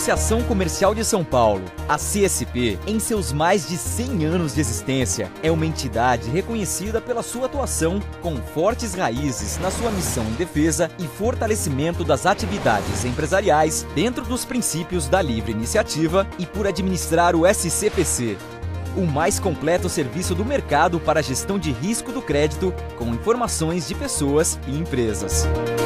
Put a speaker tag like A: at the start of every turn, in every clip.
A: Associação Comercial de São Paulo, a CSP, em seus mais de 100 anos de existência, é uma entidade reconhecida pela sua atuação com fortes raízes na sua missão em defesa e fortalecimento das atividades empresariais dentro dos princípios da livre iniciativa e por administrar o SCPC, o mais completo serviço do mercado para a gestão de risco do crédito com informações de pessoas e empresas.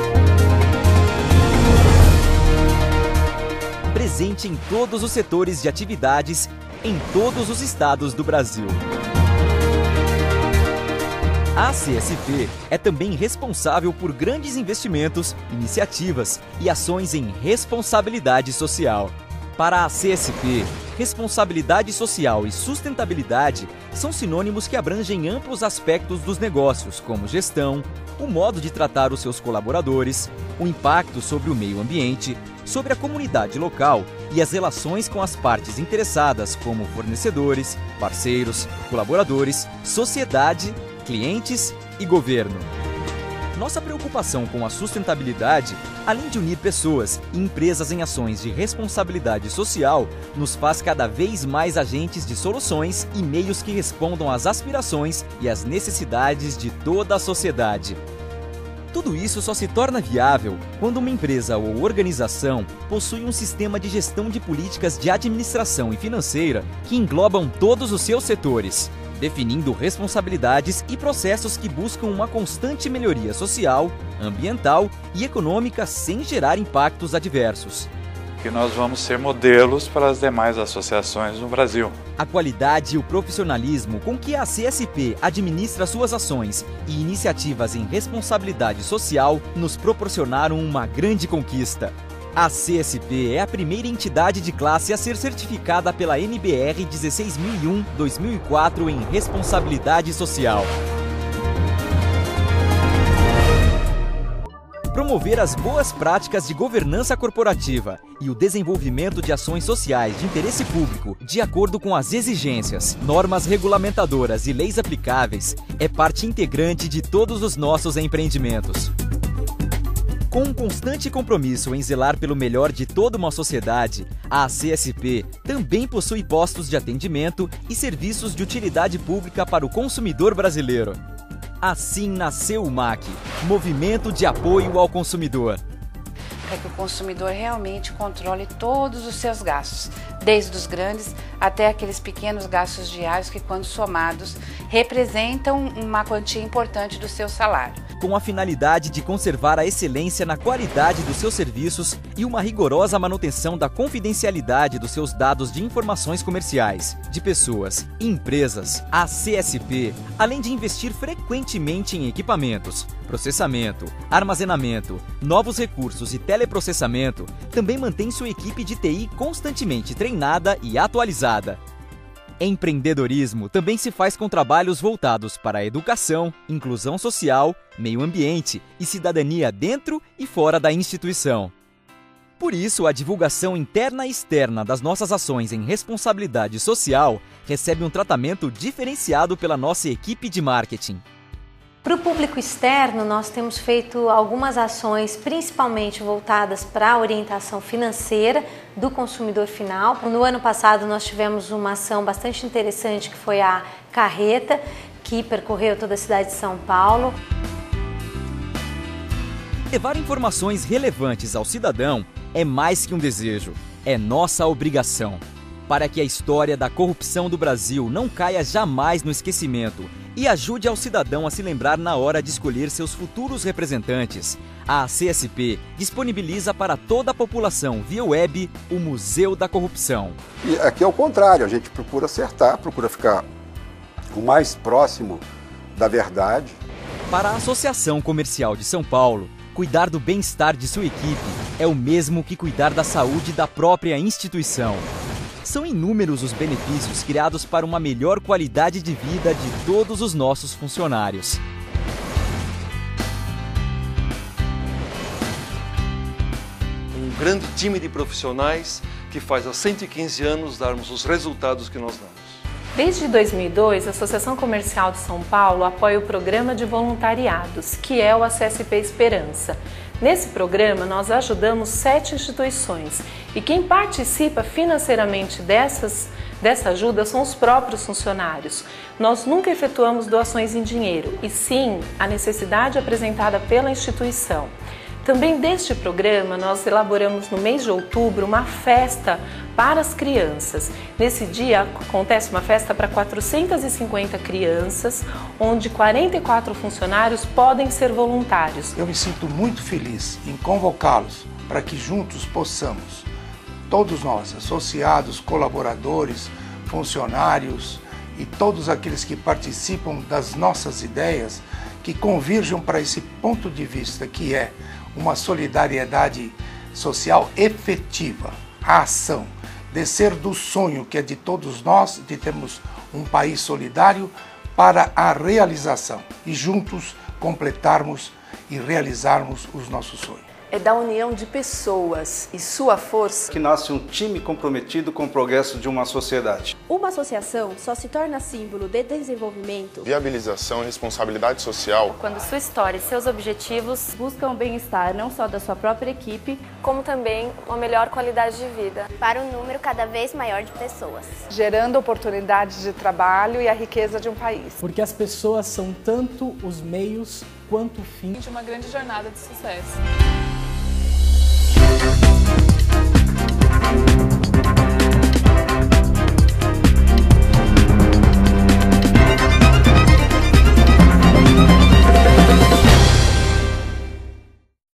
A: Presente em todos os setores de atividades, em todos os estados do Brasil. A CSP é também responsável por grandes investimentos, iniciativas e ações em responsabilidade social. Para a CSP, responsabilidade social e sustentabilidade são sinônimos que abrangem amplos aspectos dos negócios, como gestão, o modo de tratar os seus colaboradores, o impacto sobre o meio ambiente, sobre a comunidade local e as relações com as partes interessadas, como fornecedores, parceiros, colaboradores, sociedade, clientes e governo. Nossa preocupação com a sustentabilidade, além de unir pessoas e empresas em ações de responsabilidade social, nos faz cada vez mais agentes de soluções e meios que respondam às aspirações e às necessidades de toda a sociedade. Tudo isso só se torna viável quando uma empresa ou organização possui um sistema de gestão de políticas de administração e financeira que englobam todos os seus setores, definindo responsabilidades e processos que buscam uma constante melhoria social, ambiental e econômica sem gerar impactos adversos.
B: Que nós vamos ser modelos para as demais associações no Brasil.
A: A qualidade e o profissionalismo com que a CSP administra suas ações e iniciativas em responsabilidade social nos proporcionaram uma grande conquista. A CSP é a primeira entidade de classe a ser certificada pela NBR 16001-2004 em responsabilidade social. Promover as boas práticas de governança corporativa e o desenvolvimento de ações sociais de interesse público de acordo com as exigências, normas regulamentadoras e leis aplicáveis é parte integrante de todos os nossos empreendimentos. Com um constante compromisso em zelar pelo melhor de toda uma sociedade, a CSP também possui postos de atendimento e serviços de utilidade pública para o consumidor brasileiro. Assim nasceu o MAC, Movimento de Apoio ao Consumidor.
C: Para que o consumidor realmente controle todos os seus gastos, desde os grandes até aqueles pequenos gastos diários que, quando somados, representam uma quantia importante do seu salário.
A: Com a finalidade de conservar a excelência na qualidade dos seus serviços e uma rigorosa manutenção da confidencialidade dos seus dados de informações comerciais, de pessoas e empresas, a CSP, além de investir frequentemente em equipamentos, processamento, armazenamento, novos recursos e teleprocessamento, também mantém sua equipe de TI constantemente treinada e atualizada. Empreendedorismo também se faz com trabalhos voltados para a educação, inclusão social, meio ambiente e cidadania dentro e fora da instituição. Por isso, a divulgação interna e externa das nossas ações em responsabilidade social recebe um tratamento diferenciado pela nossa equipe de marketing.
D: Para o público externo, nós temos feito algumas ações, principalmente voltadas para a orientação financeira do consumidor final. No ano passado, nós tivemos uma ação bastante interessante, que foi a Carreta, que percorreu toda a cidade de São Paulo.
A: Levar informações relevantes ao cidadão é mais que um desejo, é nossa obrigação. Para que a história da corrupção do Brasil não caia jamais no esquecimento e ajude ao cidadão a se lembrar na hora de escolher seus futuros representantes, a CSP disponibiliza para toda a população via web o Museu da Corrupção.
E: E aqui é o contrário, a gente procura acertar, procura ficar o mais próximo da verdade.
A: Para a Associação Comercial de São Paulo, cuidar do bem-estar de sua equipe é o mesmo que cuidar da saúde da própria instituição. São inúmeros os benefícios criados para uma melhor qualidade de vida de todos os nossos funcionários.
F: Um grande time de profissionais que faz há 115 anos darmos os resultados que nós damos.
G: Desde 2002, a Associação Comercial de São Paulo apoia o programa de voluntariados, que é o ACSP Esperança. Nesse programa, nós ajudamos 7 instituições e quem participa financeiramente dessa ajuda são os próprios funcionários. Nós nunca efetuamos doações em dinheiro, e sim a necessidade apresentada pela instituição. Também deste programa, nós elaboramos no mês de outubro uma festa para as crianças. Nesse dia acontece uma festa para 450 crianças, onde 44 funcionários podem ser voluntários.
H: Eu me sinto muito feliz em convocá-los para que juntos possamos, todos nós, associados, colaboradores, funcionários e todos aqueles que participam das nossas ideias, que convirjam para esse ponto de vista que é uma solidariedade social efetiva, a ação, descer do sonho que é de todos nós, de termos um país solidário, para a realização e juntos completarmos e realizarmos os nossos sonhos.
I: É da união de pessoas e sua força
J: que nasce um time comprometido com o progresso de uma sociedade.
K: Uma associação só se torna símbolo de desenvolvimento,
L: viabilização e responsabilidade social
M: quando sua história e seus objetivos
K: buscam o bem-estar não só da sua própria equipe,
M: como também uma melhor qualidade de vida
N: para um número cada vez maior de pessoas,
I: gerando oportunidades de trabalho e a riqueza de um país.
O: Porque as pessoas são tanto os meios quanto o fim
P: de uma grande jornada de sucesso.